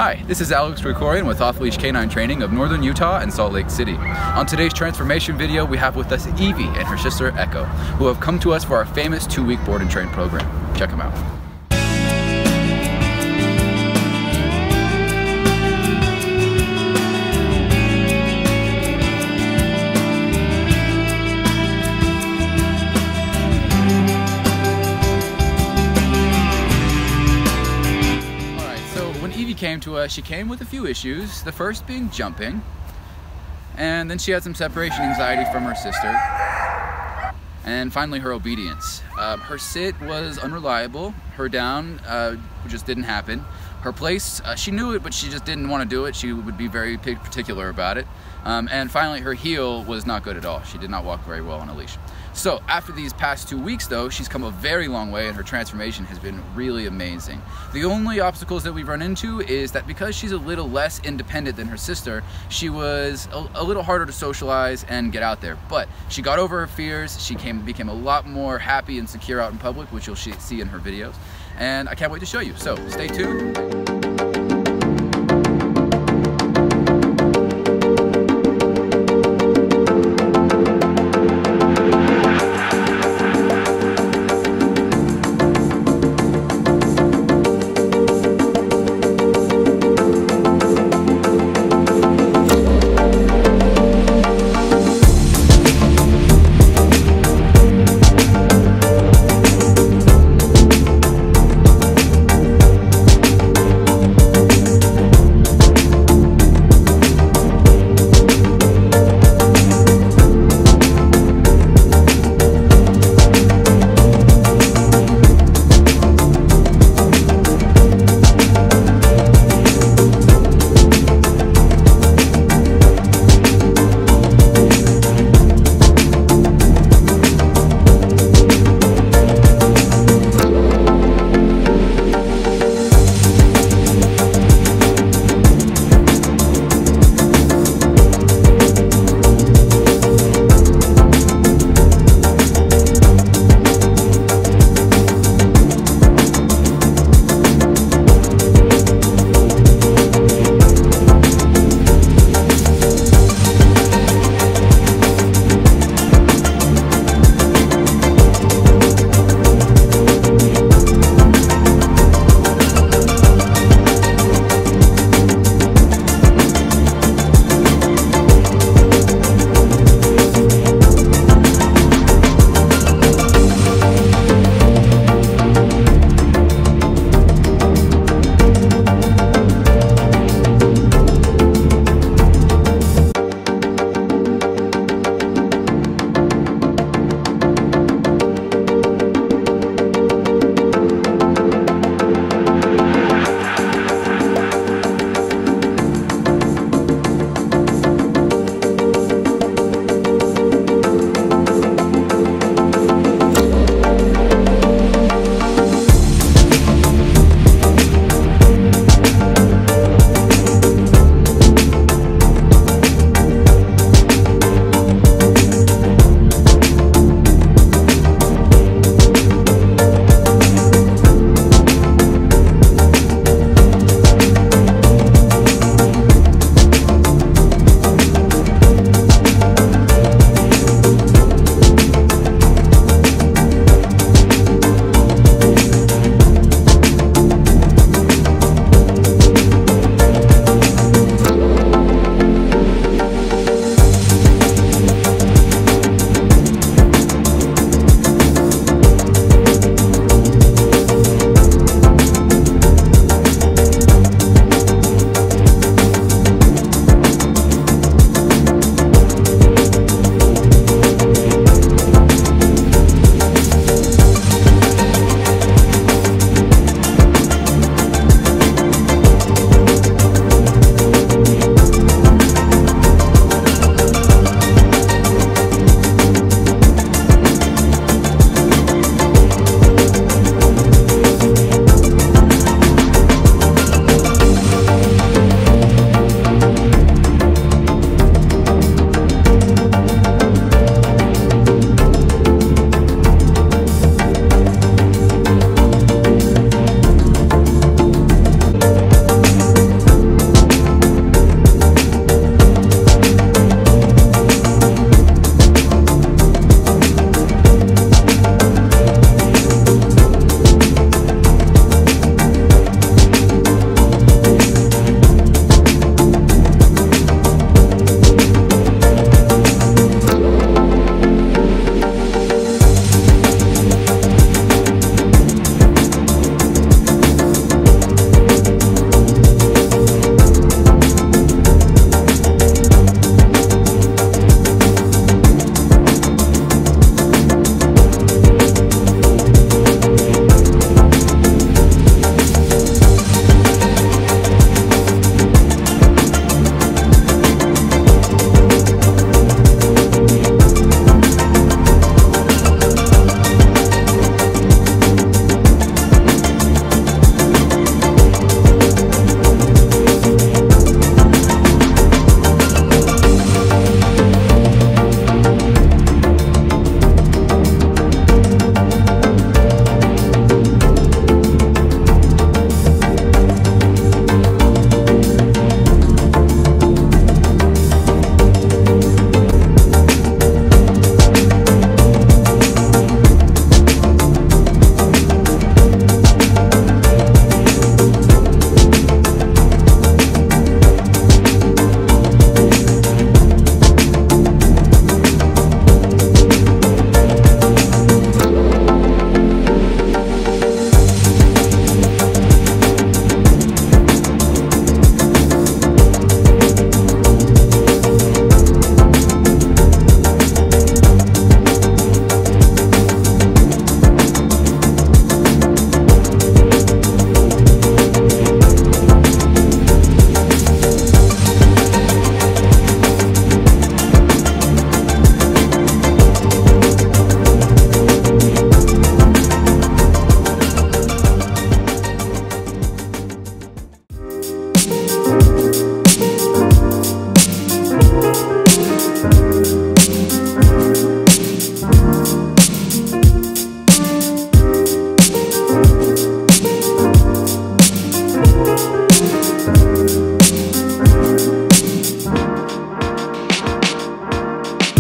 Hi, this is Alex Krikorian with Off Leash Canine Training of Northern Utah and Salt Lake City. On today's transformation video, we have with us Evie and her sister Echo, who have come to us for our famous 2-week board and train program. Check them out. Evie came to us, she came with a few issues, the first being jumping, and then she had some separation anxiety from her sister, and finally her obedience. Her sit was unreliable, her down just didn't happen. Her place, she knew it, but she just didn't want to do it. She would be very particular about it. And finally her heel was not good at all. She did not walk very well on a leash. So after these past 2 weeks though, she's come a very long way and her transformation has been really amazing. The only obstacles that we've run into is that because she's a little less independent than her sister, she was a little harder to socialize and get out there. But she got over her fears, she became a lot more happy and secure out in public, which you'll see in her videos. And I can't wait to show you, so stay tuned.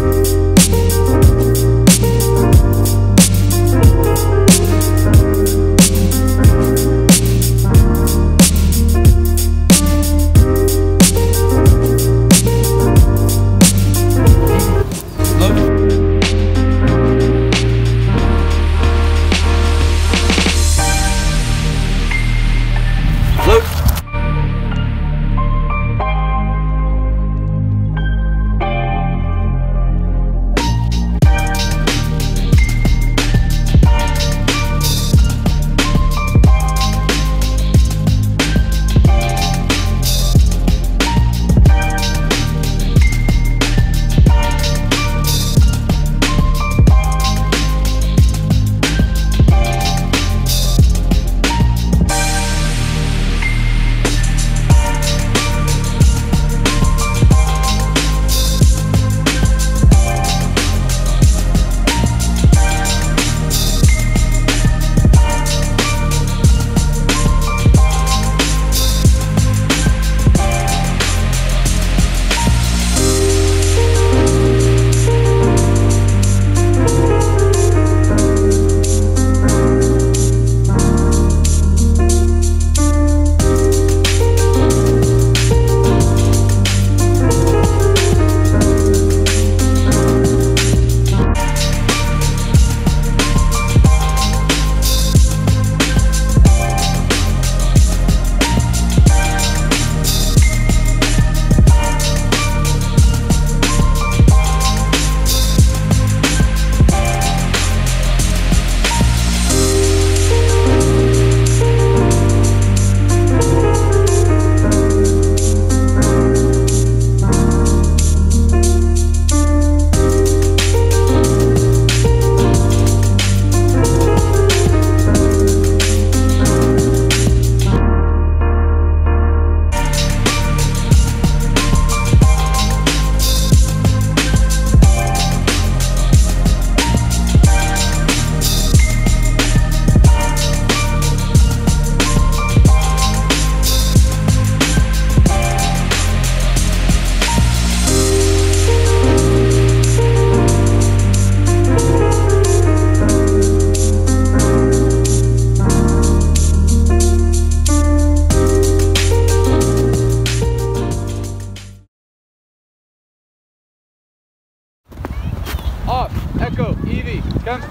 Echo, Evie, come.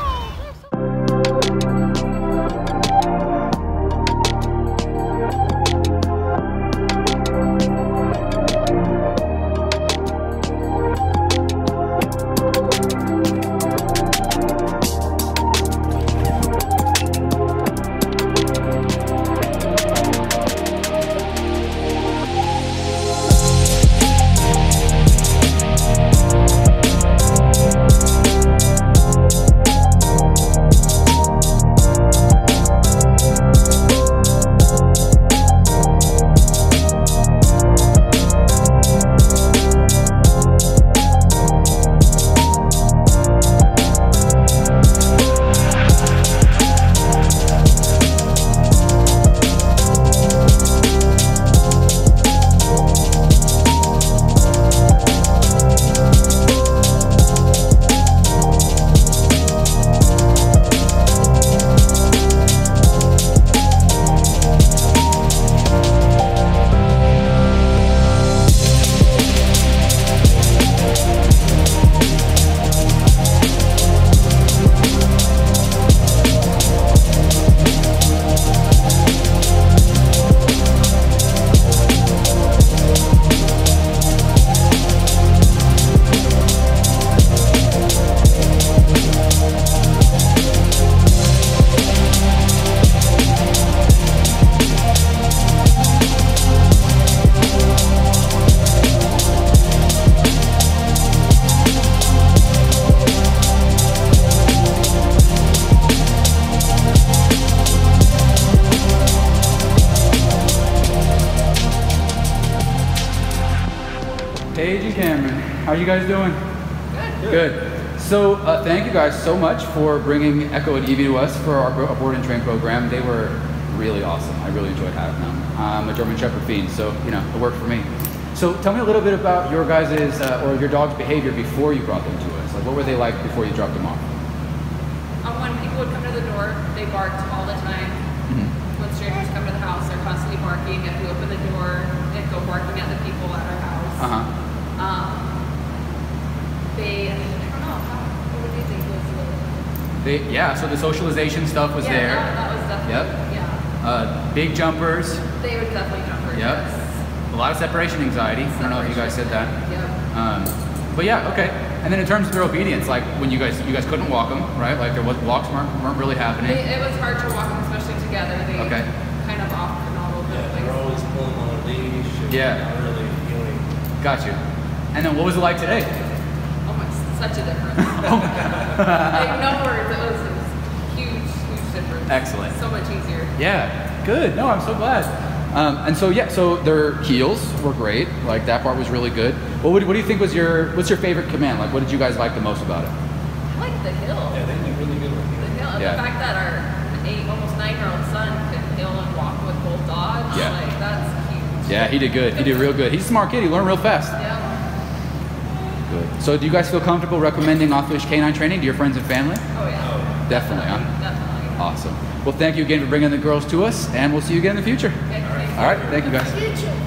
Paige and Cameron, how are you guys doing? Good. Good. So thank you guys so much for bringing Echo and Evie to us for our board and train program. They were really awesome. I really enjoyed having them. I'm a German Shepherd fiend, so you know, it worked for me. So tell me a little bit about your guys' or your dog's behavior before you brought them to us. Like, what were they like before you dropped them off? When people would come to the door, they barked all the time. When strangers come to the house, they're constantly barking. If we open the door, they'd go barking at the people at our house. I don't know, what would you think was Yeah, so the socialization stuff was there. Yeah, that was definitely, yeah. Big jumpers. They would definitely jumpers, Yep. yes. A lot of separation anxiety. I don't know if you guys said that. Yep. But yeah, okay. And then in terms of their obedience, like when you guys couldn't walk them, right? Like walks weren't really happening. It was hard to walk them, especially together. They kind of off and all over the place. They're always pulling on a leash. Yeah. Not really feeling. Got you. And then what was it like today? Oh my, such a difference. Like no words, it was a huge difference. Excellent. So much easier. Yeah, good. No, I'm so glad. And so yeah, so their heels were great. Like that part was really good. Well, what do you think was what's your favorite command? Like, what did you guys like the most about it? I like the hill. Yeah, they did really good with The hill, and the fact that our almost 9-year-old son could hill and walk with both dogs. Yeah. Like that's huge. Yeah, he did good. He did real good. He's a smart kid. He learned real fast. Yeah. Good. So do you guys feel comfortable recommending off-leash canine training to your friends and family? Oh yeah. Definitely, huh? Definitely. Awesome. Well, thank you again for bringing the girls to us, and we'll see you again in the future. Okay, thanks. All right, thank you guys. Future.